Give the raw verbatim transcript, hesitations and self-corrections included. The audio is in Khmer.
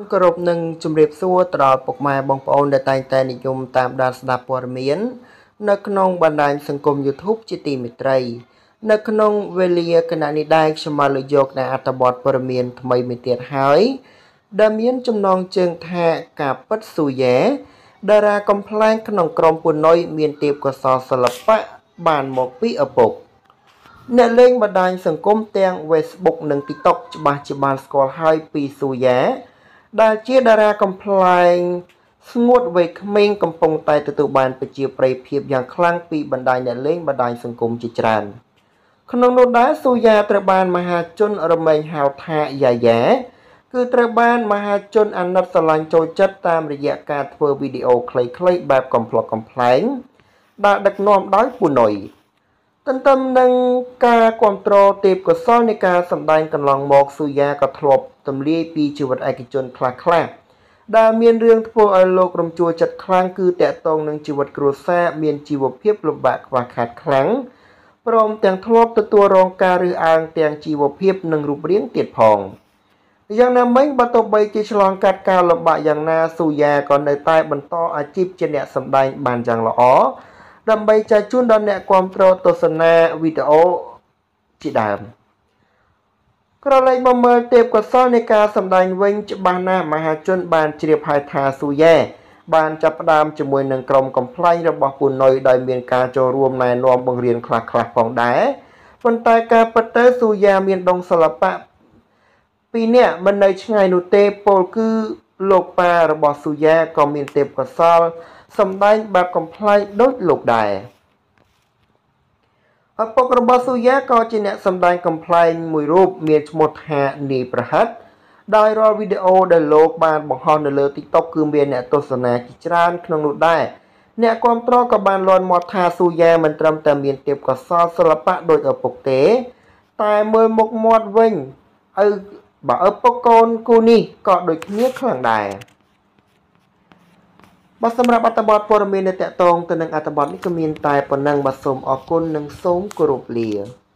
គោរពនឹងជម្រាបសួរទៅដល់ពុកម៉ែបងប្អូនដែលតែងតែនិយមតាមដានស្ដាប់ព័ត៌មាននៅក្នុងបណ្ដាញសង្គម YouTube ជាទីមេត្រីនៅក្នុងវេលាគណៈនេះដែរខ្ញុំមកលើកយកនៅអត្ថបទព័ត៌មានថ្មីមួយទៀតហើយដែលមានចំណងជើងថាការពិតស៊ូយ៉ែតារាកំ pl ែងក្នុងក្រុមពុនុយមានទេពកោសល្យសិល្បៈបានមកពីឪពុកអ្នកលេងបណ្ដាញសង្គមទាំង Facebook និង TikTok ច្បាស់ជាបានស្គាល់ហើយពីស៊ូយ៉ែដែលជាតារាកំ pl ែងស្ងួតវ័យក្មេងកំពុងតែទទួលបានប្រជាប្រិយភាពយ៉ាងខ្លាំងពីបណ្ដាញអ្នកលេងបណ្ដាញសង្គមជាច្រើនក្នុងនោះដែរស៊ូយ៉ែត្រូវបានមហាជនរមែងហៅថាយ៉ាយ៉ាគឺត្រូវបានមហាជនអាណិតស្រឡាញ់ចូលចិត្តតាមរយៈការធ្វើវីដេអូខ្លីៗបែបកំ pl កំ pl ែងដែលដឹកនាំដោយពុនុយទន្ទឹមនឹងការគ្រប់គ្រងទេពកោសល្យនៃការសម្ដែងកន្លងមកស៊ូយ៉ែក៏ធ្លាប់ទម្លាយពីជីវិតឯកជនខ្លះៗដែលមានរឿងធ្វើឲ្យលោករំជួលចិត្តខ្លាំងគឺតាក់ទងនឹងជីវិតគ្រួសារមានជីវភាពលំបាកខ្វះខាតខ្លាំងព្រមទាំងធ្លាប់ទទួលរងការរើសអើងទាំងជីវភាពនិងរូបរាងទៀតផងយ៉ាងណាមិញបើទោះបីជាឆ្លងកាត់ការលំបាកយ៉ាងណាស៊ូយ៉ែក៏នៅតែបន្តអាជីពជាអ្នកសម្ដែងបានយ៉ាងល្អដើម្បីចែកជូនដល់អ្នកគាំទ្រទស្សនាវីដេអូជាដើមក្រឡេកមកមើលទេពកោសល្យនៃការសម្ដែងវិញច្បាស់ណាស់មហាជនបានជ្រាបហើយថាស៊ូយ៉ែបានចាប់ផ្ដើមជាមួយនឹងក្រុមកំ pl ែងរបស់ពុនុយដោយមានការចូលរួមណែនាំបង្រៀនខ្លះៗផងដែរប៉ុន្តែការពិតទៅស៊ូយ៉ែមានដុងសិល្បៈពីរនាក់មិននៅឆ្ងាយនោះទេពលគឺលោកប៉ារបស់ស៊ូយ៉ែក៏មានទេពកោសល្យសម្ដែងបែបកំ pl ែងដូចលោកដែរឪពុករបស់ស៊ូយ៉ែក៏ជាអ្នកសម្ដែងកំ pl ែងមួយរូបមានឈ្មោះថានីប្រហិតដោយរាល់វីដេអូដែលលោកបានបង្ហោះនៅលើ TikTok គឺមានអ្នកទស្សនាជាច្រើនក្នុងនោះដែរអ្នកគាំទ្រក៏បានលាន់មាត់ថាស៊ូយ៉ែមិនត្រឹមតែមានទេពកោសល្យសិល្បៈដូចឪពុកទេតែមើលមុខមាត់វិញឪបើឪពុកកូនគូនេះក៏ដូចគ្នាខ្លាំងដែរបាទសម្រាប់អត្ថបទព័ត៌មានដែលតកតងទៅនឹងអត្ថបទនេះក៏មានតែប៉ុណ្ណឹងបាទសូមអរគុណនិងសូមគោរពលា